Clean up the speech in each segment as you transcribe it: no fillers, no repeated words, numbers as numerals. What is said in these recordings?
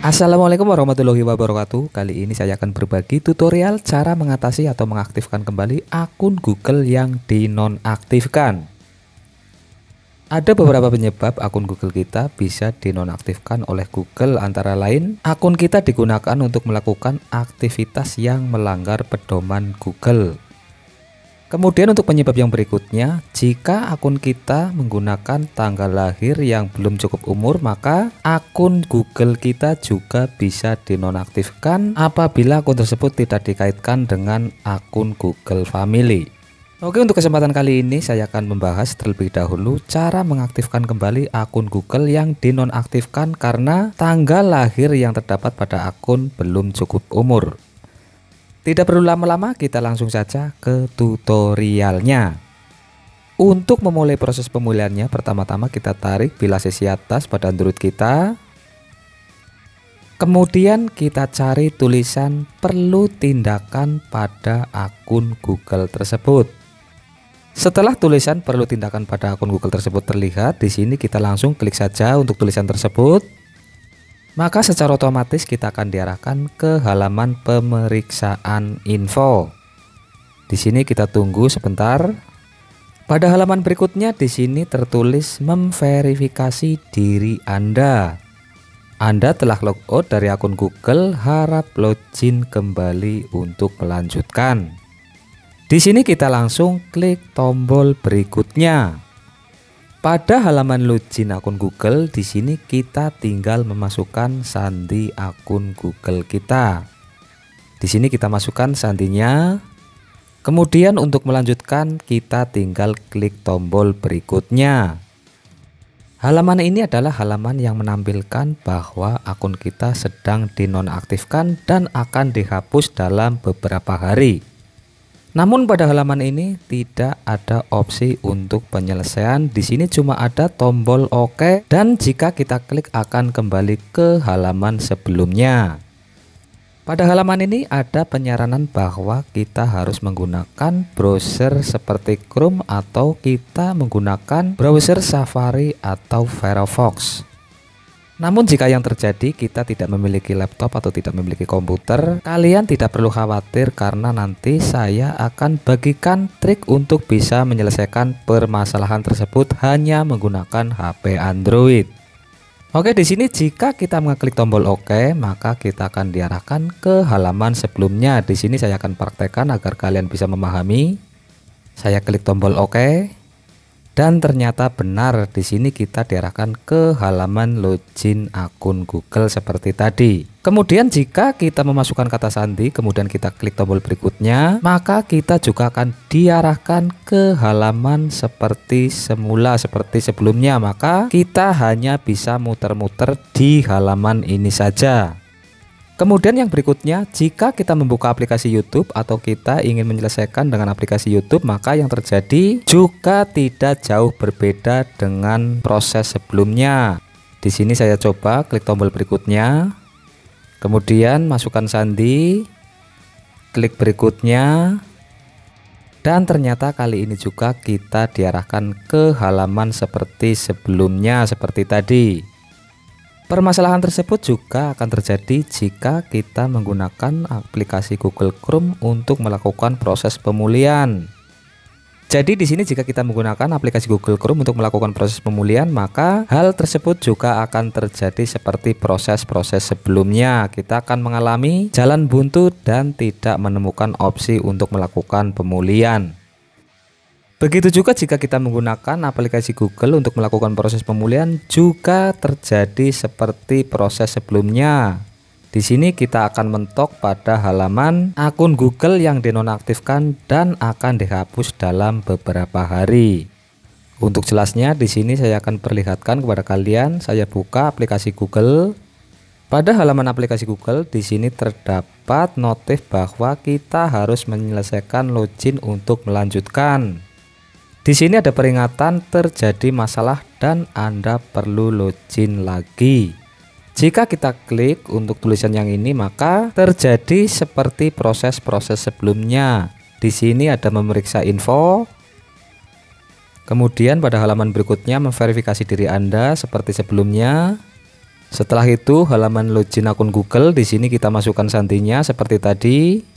Assalamualaikum warahmatullahi wabarakatuh. Kali ini saya akan berbagi tutorial cara mengatasi atau mengaktifkan kembali akun Google yang dinonaktifkan. Ada beberapa penyebab akun Google kita bisa dinonaktifkan oleh Google, antara lain akun kita digunakan untuk melakukan aktivitas yang melanggar pedoman Google. Kemudian untuk penyebab yang berikutnya, jika akun kita menggunakan tanggal lahir yang belum cukup umur, maka akun Google kita juga bisa dinonaktifkan apabila akun tersebut tidak dikaitkan dengan akun Google Family. Oke, untuk kesempatan kali ini saya akan membahas terlebih dahulu cara mengaktifkan kembali akun Google yang dinonaktifkan karena tanggal lahir yang terdapat pada akun belum cukup umur. Tidak perlu lama-lama, kita langsung saja ke tutorialnya. Untuk memulai proses pemulihannya, pertama-tama kita tarik bilah sisi atas pada Android kita. Kemudian kita cari tulisan perlu tindakan pada akun Google tersebut. Setelah tulisan perlu tindakan pada akun Google tersebut terlihat, di sini kita langsung klik saja untuk tulisan tersebut. Maka secara otomatis kita akan diarahkan ke halaman pemeriksaan info. Di sini kita tunggu sebentar. Pada halaman berikutnya di sini tertulis memverifikasi diri Anda. Anda telah logout dari akun Google, harap login kembali untuk melanjutkan. Di sini kita langsung klik tombol berikutnya. Pada halaman login akun Google, di sini kita tinggal memasukkan sandi akun Google kita. Di sini kita masukkan sandinya. Kemudian untuk melanjutkan kita tinggal klik tombol berikutnya. Halaman ini adalah halaman yang menampilkan bahwa akun kita sedang dinonaktifkan dan akan dihapus dalam beberapa hari. Namun pada halaman ini tidak ada opsi untuk penyelesaian. Di sini cuma ada tombol OK, dan jika kita klik akan kembali ke halaman sebelumnya. Pada halaman ini ada penyaranan bahwa kita harus menggunakan browser seperti Chrome atau kita menggunakan browser Safari atau Firefox. Namun jika yang terjadi kita tidak memiliki laptop atau tidak memiliki komputer, kalian tidak perlu khawatir karena nanti saya akan bagikan trik untuk bisa menyelesaikan permasalahan tersebut hanya menggunakan HP Android. Oke, di sini jika kita mengklik tombol OK, maka kita akan diarahkan ke halaman sebelumnya. Di sini saya akan praktekkan agar kalian bisa memahami. Saya klik tombol OK. Dan ternyata benar, di sini kita diarahkan ke halaman login akun Google seperti tadi. Kemudian jika kita memasukkan kata sandi, kemudian kita klik tombol berikutnya, maka kita juga akan diarahkan ke halaman seperti semula, seperti sebelumnya. Maka kita hanya bisa muter-muter di halaman ini saja. Kemudian yang berikutnya, jika kita membuka aplikasi YouTube atau kita ingin menyelesaikan dengan aplikasi YouTube, maka yang terjadi juga tidak jauh berbeda dengan proses sebelumnya. Di sini saya coba klik tombol berikutnya. Kemudian masukkan sandi, klik berikutnya. Dan ternyata kali ini juga kita diarahkan ke halaman seperti sebelumnya, seperti tadi. Permasalahan tersebut juga akan terjadi jika kita menggunakan aplikasi Google Chrome untuk melakukan proses pemulihan. Jadi di sini jika kita menggunakan aplikasi Google Chrome untuk melakukan proses pemulihan, maka hal tersebut juga akan terjadi seperti proses-proses sebelumnya. Kita akan mengalami jalan buntu dan tidak menemukan opsi untuk melakukan pemulihan. Begitu juga jika kita menggunakan aplikasi Google untuk melakukan proses pemulihan, juga terjadi seperti proses sebelumnya. Di sini kita akan mentok pada halaman akun Google yang dinonaktifkan dan akan dihapus dalam beberapa hari. Untuk jelasnya di sini saya akan perlihatkan kepada kalian. Saya buka aplikasi Google. Pada halaman aplikasi Google di sini terdapat notif bahwa kita harus menyelesaikan login untuk melanjutkan. Di sini ada peringatan terjadi masalah dan Anda perlu login lagi. Jika kita klik untuk tulisan yang ini, maka terjadi seperti proses-proses sebelumnya. Di sini ada memeriksa info. Kemudian pada halaman berikutnya memverifikasi diri Anda seperti sebelumnya. Setelah itu halaman login akun Google, di sini kita masukkan sandinya seperti tadi.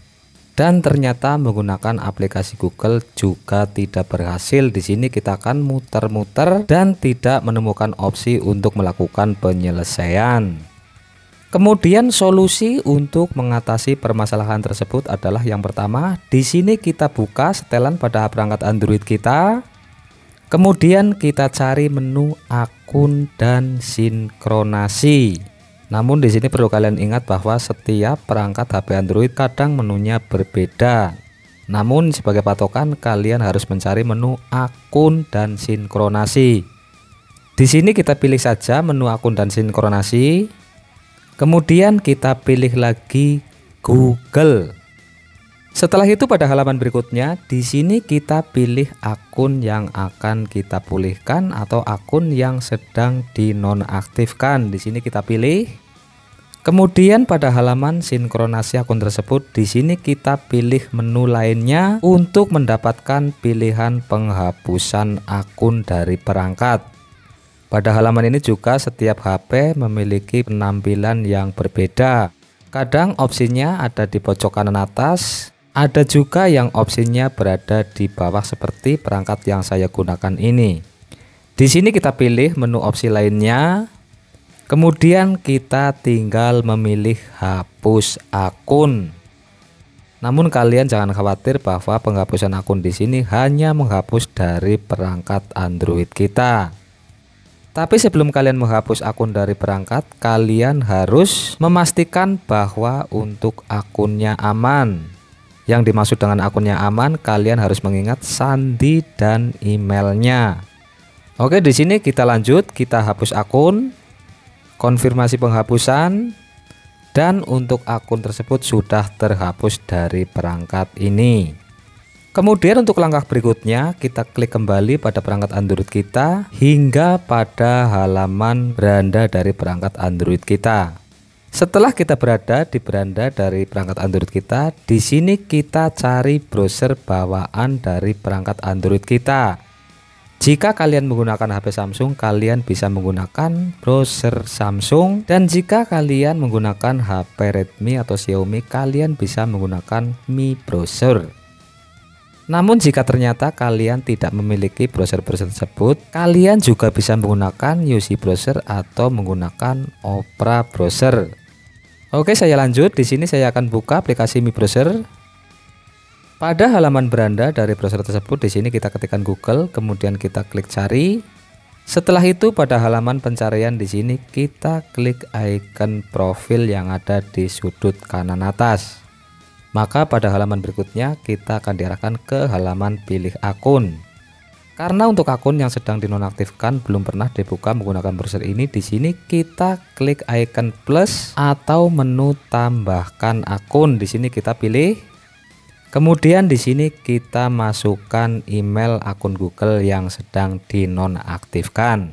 Dan ternyata menggunakan aplikasi Google juga tidak berhasil. Di sini kita akan muter-muter dan tidak menemukan opsi untuk melakukan penyelesaian. Kemudian solusi untuk mengatasi permasalahan tersebut adalah yang pertama, di sini kita buka setelan pada perangkat Android kita. Kemudian kita cari menu akun dan sinkronasi. Namun di sini perlu kalian ingat bahwa setiap perangkat HP Android kadang menunya berbeda. Namun sebagai patokan kalian harus mencari menu akun dan sinkronasi. Di sini kita pilih saja menu akun dan sinkronasi. Kemudian kita pilih lagi Google. Setelah itu pada halaman berikutnya di sini kita pilih akun yang akan kita pulihkan atau akun yang sedang dinonaktifkan. Di sini kita pilih. Kemudian pada halaman sinkronasi akun tersebut di sini kita pilih menu lainnya untuk mendapatkan pilihan penghapusan akun dari perangkat. Pada halaman ini juga setiap HP memiliki penampilan yang berbeda. Kadang opsinya ada di pojok kanan atas, ada juga yang opsinya berada di bawah seperti perangkat yang saya gunakan ini. Di sini kita pilih menu opsi lainnya. Kemudian kita tinggal memilih hapus akun. Namun kalian jangan khawatir bahwa penghapusan akun di sini hanya menghapus dari perangkat Android kita. Tapi sebelum kalian menghapus akun dari perangkat, kalian harus memastikan bahwa untuk akunnya aman. Yang dimaksud dengan akunnya aman, kalian harus mengingat sandi dan emailnya. Oke, di sini kita lanjut, kita hapus akun. Konfirmasi penghapusan, dan untuk akun tersebut sudah terhapus dari perangkat ini. Kemudian untuk langkah berikutnya kita klik kembali pada perangkat Android kita hingga pada halaman beranda dari perangkat Android kita. Setelah kita berada di beranda dari perangkat Android kita, di sini kita cari browser bawaan dari perangkat Android kita. Jika kalian menggunakan HP Samsung, kalian bisa menggunakan browser Samsung, dan jika kalian menggunakan HP Redmi atau Xiaomi, kalian bisa menggunakan Mi Browser. Namun jika ternyata kalian tidak memiliki browser-browser tersebut, kalian juga bisa menggunakan UC Browser atau menggunakan Opera Browser. Oke, saya lanjut. Di sini saya akan buka aplikasi Mi Browser. Pada halaman beranda dari browser tersebut, di sini kita ketikkan Google, kemudian kita klik cari. Setelah itu pada halaman pencarian di sini kita klik icon profil yang ada di sudut kanan atas. Maka pada halaman berikutnya kita akan diarahkan ke halaman pilih akun. Karena untuk akun yang sedang dinonaktifkan belum pernah dibuka menggunakan browser ini, di sini kita klik icon plus atau menu tambahkan akun. Di sini kita pilih. Kemudian di sini kita masukkan email akun Google yang sedang dinonaktifkan.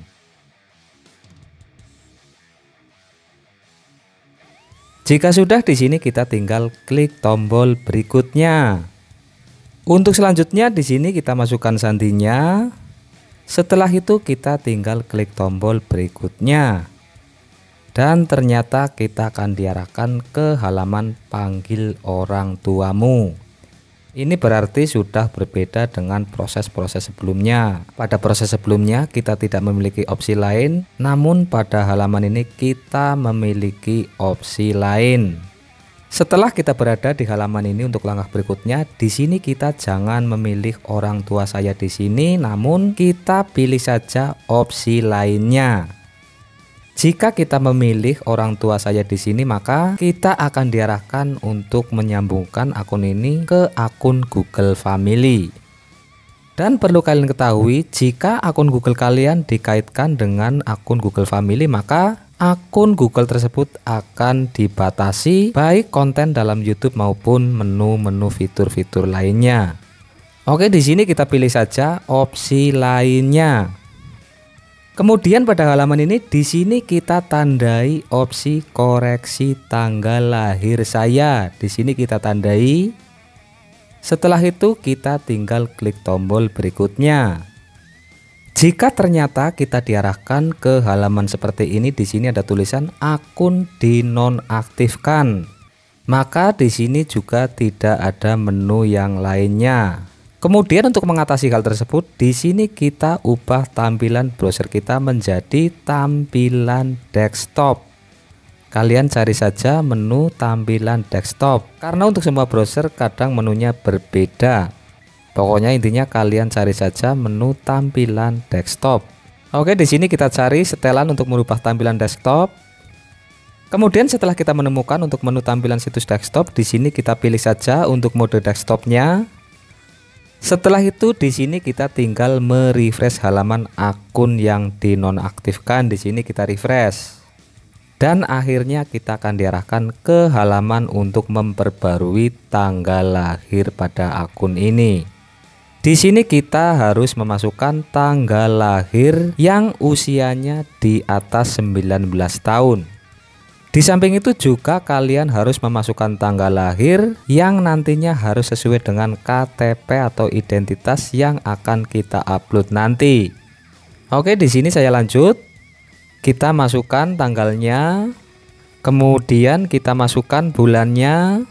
Jika sudah, di sini kita tinggal klik tombol berikutnya. Untuk selanjutnya di sini kita masukkan sandinya. Setelah itu kita tinggal klik tombol berikutnya. Dan ternyata kita akan diarahkan ke halaman panggil orang tuamu. Ini berarti sudah berbeda dengan proses-proses sebelumnya. Pada proses sebelumnya kita tidak memiliki opsi lain, namun pada halaman ini kita memiliki opsi lain. Setelah kita berada di halaman ini, untuk langkah berikutnya di sini kita jangan memilih orang tua saya di sini, namun kita pilih saja opsi lainnya. Jika kita memilih orang tua saya di sini, maka kita akan diarahkan untuk menyambungkan akun ini ke akun Google Family. Dan perlu kalian ketahui, jika akun Google kalian dikaitkan dengan akun Google Family, maka akun Google tersebut akan dibatasi baik konten dalam YouTube maupun menu-menu fitur-fitur lainnya. Oke, di sini kita pilih saja opsi lainnya. Kemudian pada halaman ini di sini kita tandai opsi koreksi tanggal lahir saya. Di sini kita tandai. Setelah itu kita tinggal klik tombol berikutnya. Jika ternyata kita diarahkan ke halaman seperti ini, di sini ada tulisan akun dinonaktifkan. Maka di sini juga tidak ada menu yang lainnya. Kemudian untuk mengatasi hal tersebut, di sini kita ubah tampilan browser kita menjadi tampilan desktop. Kalian cari saja menu tampilan desktop. Karena untuk semua browser kadang menunya berbeda. Pokoknya intinya kalian cari saja menu tampilan desktop. Oke, di sini kita cari setelan untuk merubah tampilan desktop. Kemudian setelah kita menemukan untuk menu tampilan situs desktop, di sini kita pilih saja untuk mode desktopnya. Setelah itu di sini kita tinggal merefresh halaman akun yang dinonaktifkan. Di sini kita refresh. Dan akhirnya kita akan diarahkan ke halaman untuk memperbarui tanggal lahir pada akun ini. Di sini kita harus memasukkan tanggal lahir yang usianya di atas 19 tahun. Di samping itu juga kalian harus memasukkan tanggal lahir yang nantinya harus sesuai dengan KTP atau identitas yang akan kita upload nanti. Oke, di sini saya lanjut. Kita masukkan tanggalnya, kemudian kita masukkan bulannya,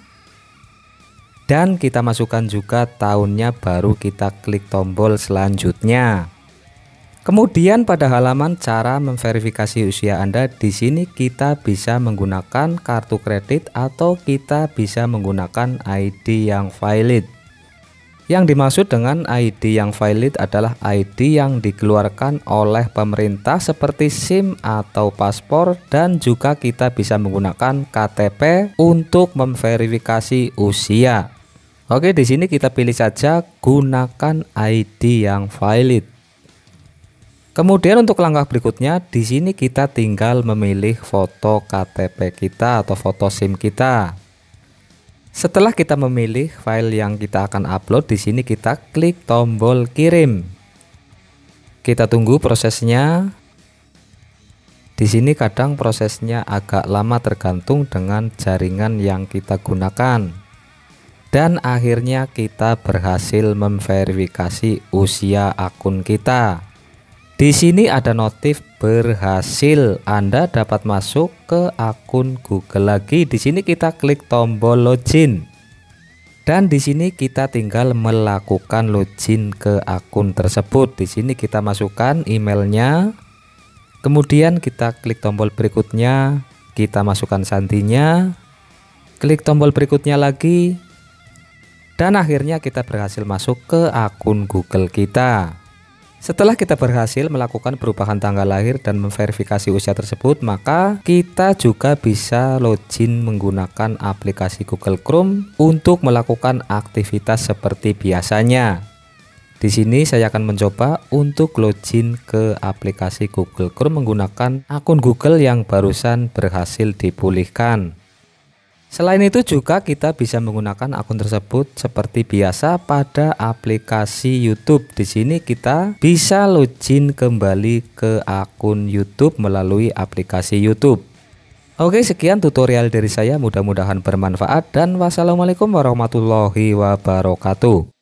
dan kita masukkan juga tahunnya, baru kita klik tombol selanjutnya. Kemudian pada halaman cara memverifikasi usia Anda, di sini kita bisa menggunakan kartu kredit atau kita bisa menggunakan ID yang valid. Yang dimaksud dengan ID yang valid adalah ID yang dikeluarkan oleh pemerintah seperti SIM atau paspor, dan juga kita bisa menggunakan KTP untuk memverifikasi usia. Oke, di sini kita pilih saja gunakan ID yang valid. Kemudian untuk langkah berikutnya, di sini kita tinggal memilih foto KTP kita atau foto SIM kita. Setelah kita memilih file yang kita akan upload, di sini kita klik tombol kirim. Kita tunggu prosesnya. Di sini kadang prosesnya agak lama tergantung dengan jaringan yang kita gunakan. Dan akhirnya kita berhasil memverifikasi usia akun kita. Di sini ada notif berhasil, Anda dapat masuk ke akun Google lagi. Di sini kita klik tombol login. Dan di sini kita tinggal melakukan login ke akun tersebut. Di sini kita masukkan emailnya. Kemudian kita klik tombol berikutnya, kita masukkan sandinya. Klik tombol berikutnya lagi. Dan akhirnya kita berhasil masuk ke akun Google kita. Setelah kita berhasil melakukan perubahan tanggal lahir dan memverifikasi usia tersebut, maka kita juga bisa login menggunakan aplikasi Google Chrome untuk melakukan aktivitas seperti biasanya. Di sini saya akan mencoba untuk login ke aplikasi Google Chrome menggunakan akun Google yang barusan berhasil dipulihkan. Selain itu juga kita bisa menggunakan akun tersebut seperti biasa pada aplikasi YouTube. Di sini kita bisa login kembali ke akun YouTube melalui aplikasi YouTube. Oke, sekian tutorial dari saya, mudah-mudahan bermanfaat dan wassalamualaikum warahmatullahi wabarakatuh.